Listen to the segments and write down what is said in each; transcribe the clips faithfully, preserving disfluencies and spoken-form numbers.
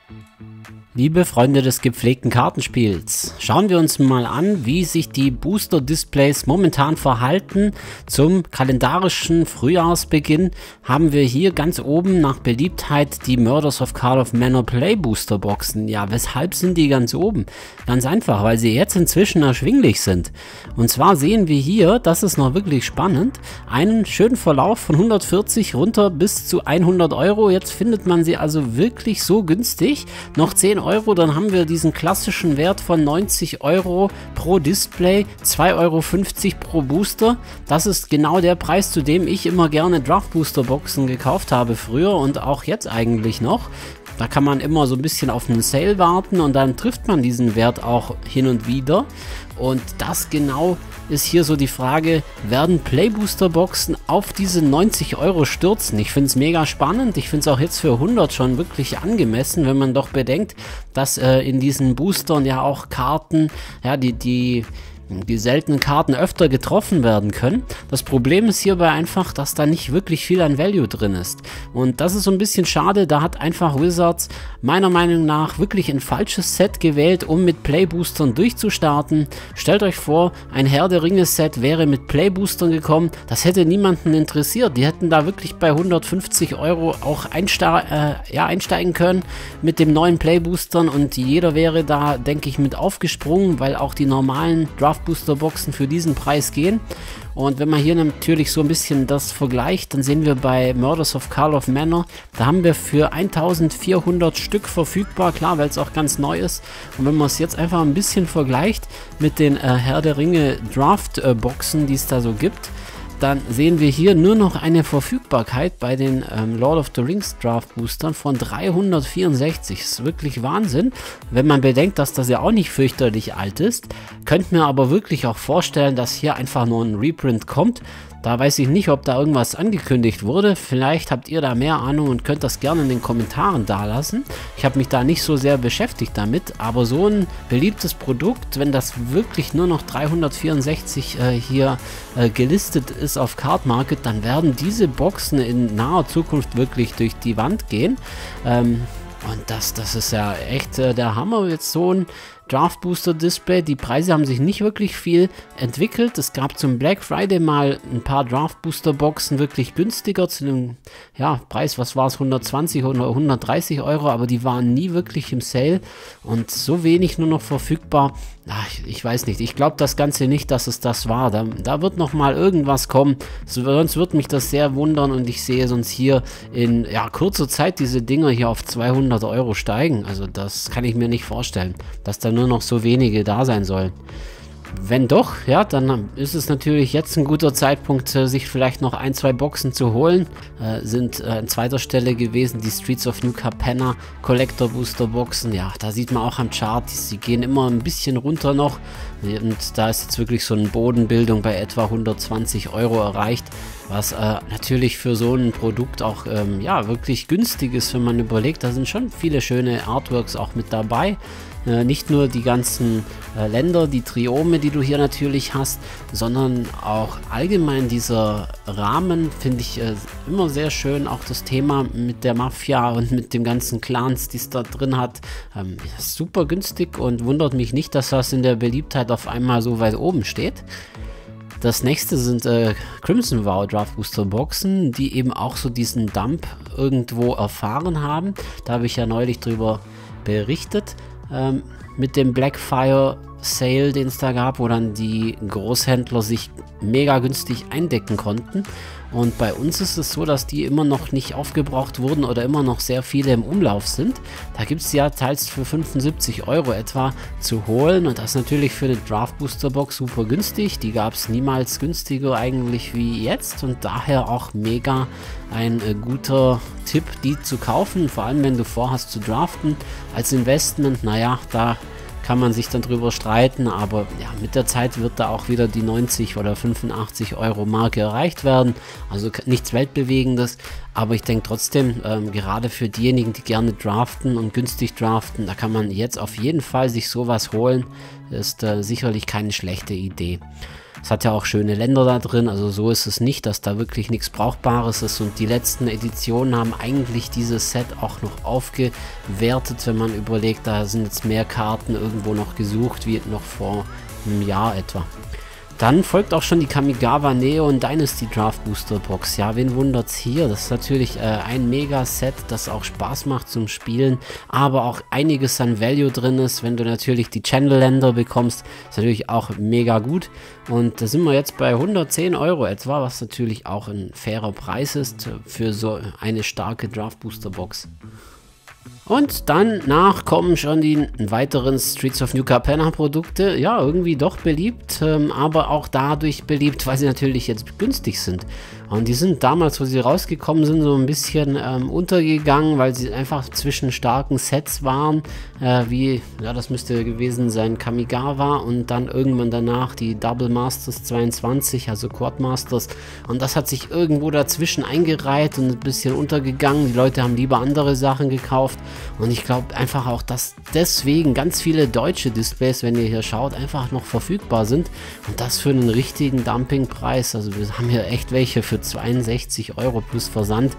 Liebe Freunde des gepflegten Kartenspiels, schauen wir uns mal an, wie sich die Booster-Displays momentan verhalten. Zum kalendarischen Frühjahrsbeginn haben wir hier ganz oben nach Beliebtheit die Murders of Call of Manor Play Booster Boxen. Ja, weshalb sind die ganz oben? Ganz einfach, weil sie jetzt inzwischen erschwinglich sind. Und zwar sehen wir hier, das ist noch wirklich spannend, einen schönen Verlauf von hundertvierzig runter bis zu hundert Euro. Jetzt findet man sie also wirklich so günstig. Noch zehn Euro, dann haben wir diesen klassischen Wert von neunzig Euro pro Display, zwei Euro fünfzig pro Booster. Das ist genau der Preis, zu dem ich immer gerne Draft Booster Boxen gekauft habe früher und auch jetzt eigentlich noch. Da kann man immer so ein bisschen auf einen Sale warten und dann trifft man diesen Wert auch hin und wieder. Und das genau ist hier so die Frage, werden Playbooster Boxen auf diese neunzig Euro stürzen? Ich finde es mega spannend, ich finde es auch jetzt für hundert schon wirklich angemessen, wenn man doch bedenkt, dass äh, in diesen Boostern ja auch Karten, ja die, die die seltenen Karten öfter getroffen werden können. Das Problem ist hierbei einfach, dass da nicht wirklich viel an Value drin ist. Und das ist so ein bisschen schade, da hat einfach Wizards meiner Meinung nach wirklich ein falsches Set gewählt, um mit Playboostern durchzustarten. Stellt euch vor, ein Herr der Ringe Set wäre mit Playboostern gekommen, das hätte niemanden interessiert. Die hätten da wirklich bei hundertfünfzig Euro auch einste äh, ja, einsteigen können mit dem neuen Playboostern und jeder wäre da, denke ich, mit aufgesprungen, weil auch die normalen Draft Booster Boxen für diesen Preis gehen. Und wenn man hier natürlich so ein bisschen das vergleicht, dann sehen wir bei Murders of Call of Manor, da haben wir für eintausendvierhundert Stück verfügbar, klar, weil es auch ganz neu ist. Und wenn man es jetzt einfach ein bisschen vergleicht mit den äh, Herr der Ringe Draft äh, Boxen, die es da so gibt, dann sehen wir hier nur noch eine Verfügbarkeit bei den ähm, Lord of the Rings Draft Boostern von dreihundertvierundsechzig. Das ist wirklich Wahnsinn, wenn man bedenkt, dass das ja auch nicht fürchterlich alt ist. Könnt mir aber wirklich auch vorstellen, dass hier einfach nur ein Reprint kommt. Da weiß ich nicht, ob da irgendwas angekündigt wurde. Vielleicht habt ihr da mehr Ahnung und könnt das gerne in den Kommentaren dalassen. Ich habe mich da nicht so sehr beschäftigt damit, aber so ein beliebtes Produkt, wenn das wirklich nur noch dreihundertvierundsechzig äh, hier äh, gelistet ist auf Card Market, dann werden diese Boxen in naher Zukunft wirklich durch die Wand gehen. Ähm, und das, das ist ja echt äh, der Hammer, jetzt so ein Draft Booster Display. Die Preise haben sich nicht wirklich viel entwickelt. Es gab zum Black Friday mal ein paar Draft Booster Boxen wirklich günstiger zu dem ja, Preis, was war es, hundertzwanzig oder hundertdreißig Euro, aber die waren nie wirklich im Sale und so wenig nur noch verfügbar. Ach, ich, ich weiß nicht, ich glaube das Ganze nicht, dass es das war. Da, da wird noch mal irgendwas kommen, sonst wird mich das sehr wundern und ich sehe sonst hier in ja, kurzer Zeit diese Dinger hier auf zweihundert Euro steigen. Also das kann ich mir nicht vorstellen, dass da nur noch so wenige da sein sollen. Wenn doch, ja, dann ist es natürlich jetzt ein guter Zeitpunkt, sich vielleicht noch ein, zwei Boxen zu holen. Äh, sind äh, an zweiter Stelle gewesen die Streets of New Capenna Collector Booster Boxen. Ja, da sieht man auch am Chart, sie gehen immer ein bisschen runter noch. Und da ist jetzt wirklich so eine Bodenbildung bei etwa hundertzwanzig Euro erreicht, was äh, natürlich für so ein Produkt auch ähm, ja, wirklich günstig ist, wenn man überlegt, da sind schon viele schöne Artworks auch mit dabei. Äh, nicht nur die ganzen äh, Länder, die Triome, die du hier natürlich hast, sondern auch allgemein dieser Rahmen finde ich äh, immer sehr schön. Auch das Thema mit der Mafia und mit dem ganzen Clans, die es da drin hat, ähm, ist super günstig und wundert mich nicht, dass das in der Beliebtheit auf einmal so weit oben steht. Das nächste sind äh, Crimson Vow Draft Booster Boxen, die eben auch so diesen Dump irgendwo erfahren haben. Da habe ich ja neulich drüber berichtet. Ähm, mit dem Blackfire Sale, den es da gab, wo dann die Großhändler sich mega günstig eindecken konnten. Und bei uns ist es so, dass die immer noch nicht aufgebraucht wurden oder immer noch sehr viele im Umlauf sind. Da gibt es ja teils für fünfundsiebzig Euro etwa zu holen und das ist natürlich für eine Draft Booster Box super günstig. Die gab es niemals günstiger eigentlich wie jetzt und daher auch mega ein äh, guter Tipp, die zu kaufen, vor allem wenn du vorhast zu draften. Als Investment, naja, da kann man sich dann drüber streiten, aber ja, mit der Zeit wird da auch wieder die neunzig oder fünfundachtzig Euro Marke erreicht werden, also nichts Weltbewegendes, aber ich denke trotzdem, ähm, gerade für diejenigen, die gerne draften und günstig draften, da kann man jetzt auf jeden Fall sich sowas holen, ist äh, sicherlich keine schlechte Idee. Es hat ja auch schöne Länder da drin, also so ist es nicht, dass da wirklich nichts Brauchbares ist. Und die letzten Editionen haben eigentlich dieses Set auch noch aufgewertet, wenn man überlegt, da sind jetzt mehr Karten irgendwo noch gesucht, wie noch vor einem Jahr etwa. Dann folgt auch schon die Kamigawa Neon Dynasty Draft Booster Box. Ja, wen wundert's hier? Das ist natürlich äh, ein Mega-Set, das auch Spaß macht zum Spielen, aber auch einiges an Value drin ist. Wenn du natürlich die Channel-Länder bekommst, ist natürlich auch mega gut. Und da sind wir jetzt bei hundertzehn Euro etwa, was natürlich auch ein fairer Preis ist für so eine starke Draft Booster Box. Und dann nach kommen schon die weiteren Streets of New Capenna Produkte. Ja, irgendwie doch beliebt, ähm, aber auch dadurch beliebt, weil sie natürlich jetzt günstig sind. Und die sind damals, wo sie rausgekommen sind, so ein bisschen ähm, untergegangen, weil sie einfach zwischen starken Sets waren, äh, wie, ja, das müsste gewesen sein, Kamigawa und dann irgendwann danach die Double Masters zweiundzwanzig, also Quad Masters. Und das hat sich irgendwo dazwischen eingereiht und ein bisschen untergegangen. Die Leute haben lieber andere Sachen gekauft. Und ich glaube einfach auch, dass deswegen ganz viele deutsche Displays, wenn ihr hier schaut, einfach noch verfügbar sind. Und das für einen richtigen Dumpingpreis. Also wir haben hier echt welche für zweiundsechzig Euro plus Versand.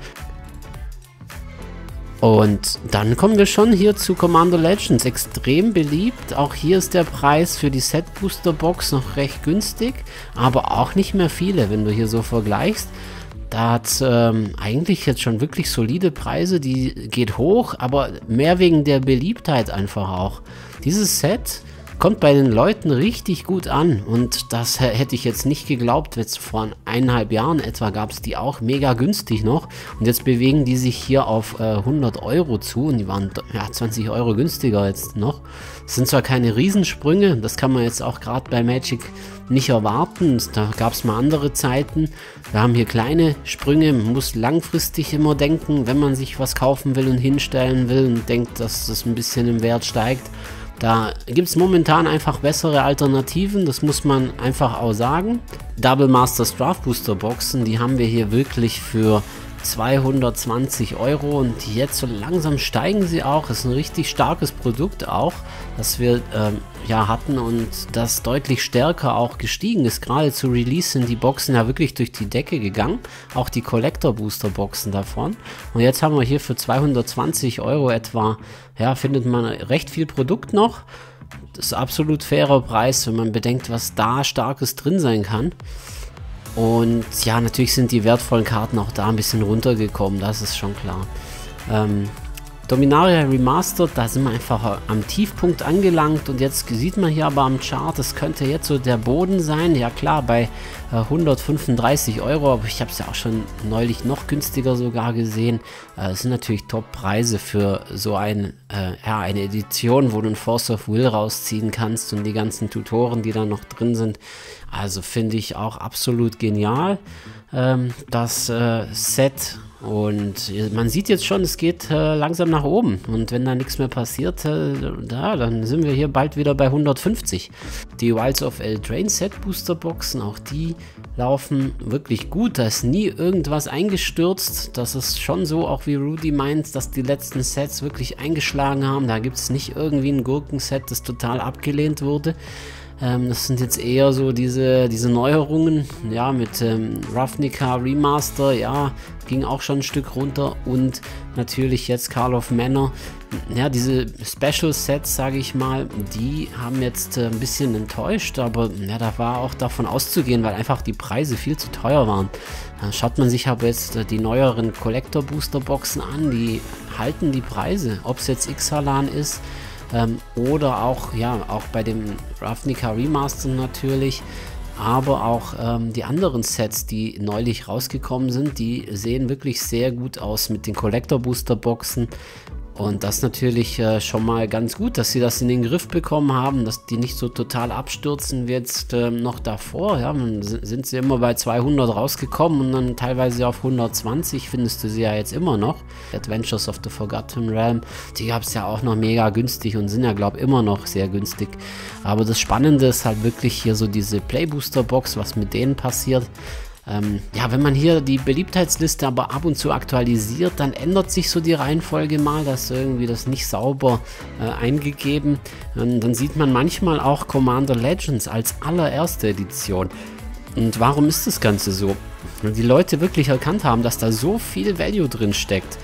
Und dann kommen wir schon hier zu Commander Legends, extrem beliebt. Auch hier ist der Preis für die Set Booster Box noch recht günstig, aber auch nicht mehr viele, wenn du hier so vergleichst. Da hat ähm, eigentlich jetzt schon wirklich solide Preise, die geht hoch, aber mehr wegen der Beliebtheit einfach auch. Dieses Set kommt bei den Leuten richtig gut an und das hätte ich jetzt nicht geglaubt. Jetzt vor eineinhalb Jahren etwa gab es die auch mega günstig noch und jetzt bewegen die sich hier auf äh, hundert Euro zu und die waren ja, zwanzig Euro günstiger jetzt noch. Das sind zwar keine Riesensprünge, das kann man jetzt auch gerade bei Magic nicht erwarten, da gab es mal andere Zeiten. Wir haben hier kleine Sprünge, man muss langfristig immer denken, wenn man sich was kaufen will und hinstellen will und denkt, dass das ein bisschen im Wert steigt. Da gibt es momentan einfach bessere Alternativen, das muss man einfach auch sagen. Double Masters Draft Booster Boxen, die haben wir hier wirklich für zweihundertzwanzig Euro und jetzt so langsam steigen sie auch. Das ist ein richtig starkes Produkt auch, das wir ähm, ja hatten und das deutlich stärker auch gestiegen ist. Gerade zu Release sind die Boxen ja wirklich durch die Decke gegangen, auch die Collector Booster Boxen davon. Und jetzt haben wir hier für zweihundertzwanzig Euro etwa, ja, findet man recht viel Produkt noch. Das ist absolut fairer Preis, wenn man bedenkt, was da Starkes drin sein kann. Und ja, natürlich sind die wertvollen Karten auch da ein bisschen runtergekommen, das ist schon klar. Ähm, Dominaria Remastered, da sind wir einfach am Tiefpunkt angelangt und jetzt sieht man hier aber am Chart, das könnte jetzt so der Boden sein. Ja klar, bei äh, hundertfünfunddreißig Euro, aber ich habe es ja auch schon neulich noch günstiger sogar gesehen. Äh, das sind natürlich Top-Preise für so ein, äh, ja, eine Edition, wo du ein Force of Will rausziehen kannst und die ganzen Tutoren, die da noch drin sind. Also finde ich auch absolut genial, ähm, das äh, Set. Und man sieht jetzt schon, es geht äh, langsam nach oben und wenn da nichts mehr passiert, äh, da, dann sind wir hier bald wieder bei hundertfünfzig. Die Wilds of Eldraine Set Booster Boxen, auch die laufen wirklich gut, da ist nie irgendwas eingestürzt. Das ist schon so, auch wie Rudy meint, dass die letzten Sets wirklich eingeschlagen haben. Da gibt es nicht irgendwie ein Gurkenset, das total abgelehnt wurde. Ähm, das sind jetzt eher so diese, diese Neuerungen, ja, mit ähm, Ravnica Remaster, ja, ging auch schon ein Stück runter und natürlich jetzt Call of Manor. Ja, diese Special Sets, sage ich mal, die haben jetzt äh, ein bisschen enttäuscht, aber ja, da war auch davon auszugehen, weil einfach die Preise viel zu teuer waren. Da schaut man sich aber jetzt äh, die neueren Collector Booster Boxen an, die halten die Preise, ob es jetzt Ixalan ist, Ähm, oder auch, ja, auch bei dem Ravnica Remaster natürlich, aber auch ähm, die anderen Sets, die neulich rausgekommen sind, die sehen wirklich sehr gut aus mit den Collector Booster Boxen. Und das natürlich äh, schon mal ganz gut, dass sie das in den Griff bekommen haben, dass die nicht so total abstürzen wie jetzt äh, noch davor. Ja, dann sind sie immer bei zweihundert rausgekommen und dann teilweise auf hundertzwanzig findest du sie ja jetzt immer noch. Adventures of the Forgotten Realm, die gab es ja auch noch mega günstig und sind ja, glaube ich, immer noch sehr günstig. Aber das Spannende ist halt wirklich hier so diese Playbooster Box, was mit denen passiert. Ähm, ja, wenn man hier die Beliebtheitsliste aber ab und zu aktualisiert, dann ändert sich so die Reihenfolge mal, dass irgendwie das nicht sauber äh, eingegeben. Und dann sieht man manchmal auch Commander Legends als allererste Edition. Und warum ist das Ganze so? Weil die Leute wirklich erkannt haben, dass da so viel Value drin steckt.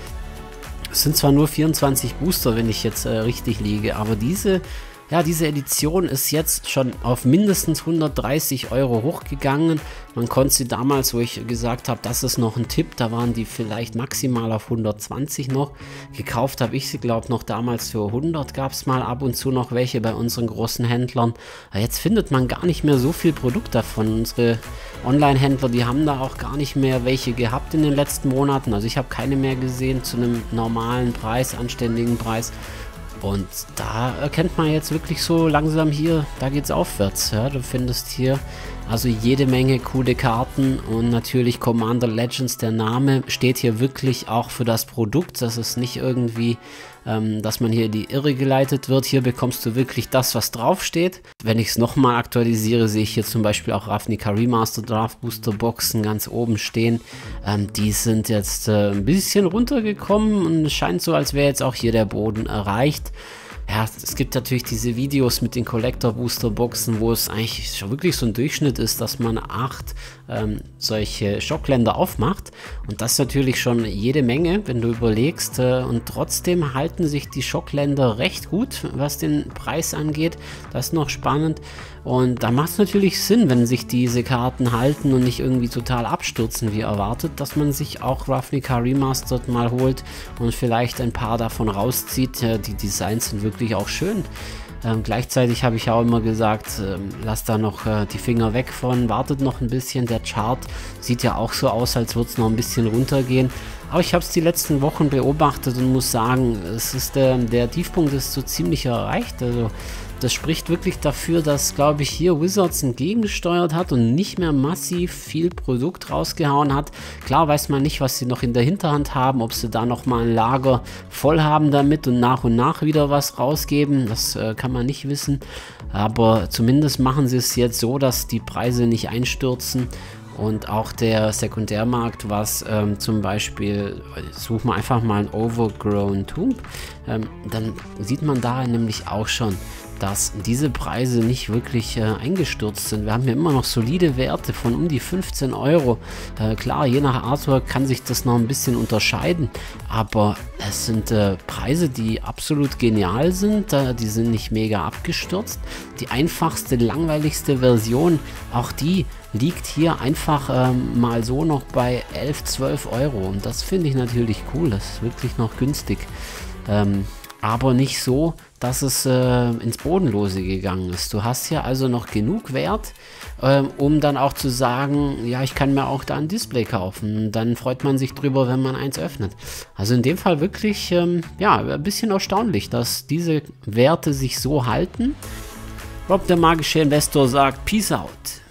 Es sind zwar nur vierundzwanzig Booster, wenn ich jetzt äh, richtig liege, aber diese Ja, diese Edition ist jetzt schon auf mindestens hundertdreißig Euro hochgegangen. Man konnte sie damals, wo ich gesagt habe, das ist noch ein Tipp, da waren die vielleicht maximal auf hundertzwanzig noch. Gekauft habe ich sie, glaube ich, noch damals für hundert, gab es mal ab und zu noch welche bei unseren großen Händlern. Jetzt findet man gar nicht mehr so viel Produkt davon. Unsere Online-Händler, die haben da auch gar nicht mehr welche gehabt in den letzten Monaten. Also ich habe keine mehr gesehen zu einem normalen Preis, anständigen Preis. Und da erkennt man jetzt wirklich so langsam hier, da geht's aufwärts. Ja? Du findest hier also jede Menge coole Karten und natürlich Commander Legends, der Name steht hier wirklich auch für das Produkt. Das ist nicht irgendwie, ähm, dass man hier in die Irre geleitet wird. Hier bekommst du wirklich das, was draufsteht. Wenn ich es nochmal aktualisiere, sehe ich hier zum Beispiel auch Ravnica Remastered Draft Booster Boxen ganz oben stehen. Ähm, die sind jetzt äh, ein bisschen runtergekommen und es scheint so, als wäre jetzt auch hier der Boden erreicht. Ja, es gibt natürlich diese Videos mit den Collector Booster Boxen, wo es eigentlich schon wirklich so ein Durchschnitt ist, dass man acht ähm, solche Schockländer aufmacht. Und das ist natürlich schon jede Menge, wenn du überlegst. Äh, und trotzdem halten sich die Schockländer recht gut, was den Preis angeht. Das ist noch spannend. Und da macht es natürlich Sinn, wenn sich diese Karten halten und nicht irgendwie total abstürzen wie erwartet, dass man sich auch Ravnica Remastered mal holt und vielleicht ein paar davon rauszieht. Äh, die Designs sind wirklich auch schön. Ähm, gleichzeitig habe ich auch immer gesagt, ähm, lasst da noch äh, die Finger weg von, wartet noch ein bisschen. Der Chart sieht ja auch so aus, als würde es noch ein bisschen runtergehen. Aber ich habe es die letzten Wochen beobachtet und muss sagen, es ist der, der Tiefpunkt ist so ziemlich erreicht. Also das spricht wirklich dafür, dass, glaube ich, hier Wizards entgegengesteuert hat und nicht mehr massiv viel Produkt rausgehauen hat. Klar weiß man nicht, was sie noch in der Hinterhand haben, ob sie da noch mal ein Lager voll haben damit und nach und nach wieder was rausgeben. Das äh, kann man nicht wissen. Aber zumindest machen sie es jetzt so, dass die Preise nicht einstürzen. Und auch der Sekundärmarkt, was ähm, zum Beispiel, suchen wir einfach mal ein Overgrown Tomb, ähm, dann sieht man da nämlich auch schon, dass diese Preise nicht wirklich äh, eingestürzt sind. Wir haben hier immer noch solide Werte von um die fünfzehn Euro. Äh, klar, je nach Artwork kann sich das noch ein bisschen unterscheiden, aber es sind äh, Preise, die absolut genial sind. Äh, die sind nicht mega abgestürzt. Die einfachste, langweiligste Version, auch die liegt hier einfach ähm, mal so noch bei elf, zwölf Euro. Und das finde ich natürlich cool. Das ist wirklich noch günstig. Ähm, aber nicht so, dass es äh, ins Bodenlose gegangen ist. Du hast hier also noch genug Wert, ähm, um dann auch zu sagen, ja, ich kann mir auch da ein Display kaufen. Dann freut man sich drüber, wenn man eins öffnet. Also in dem Fall wirklich, ähm, ja, ein bisschen erstaunlich, dass diese Werte sich so halten. Rob, der magische Investor, sagt Peace out.